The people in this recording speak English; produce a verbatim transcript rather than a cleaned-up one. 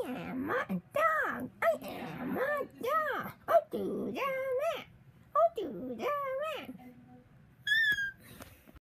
am a dog. I am a dog. Oh, do the mat. Oh, do the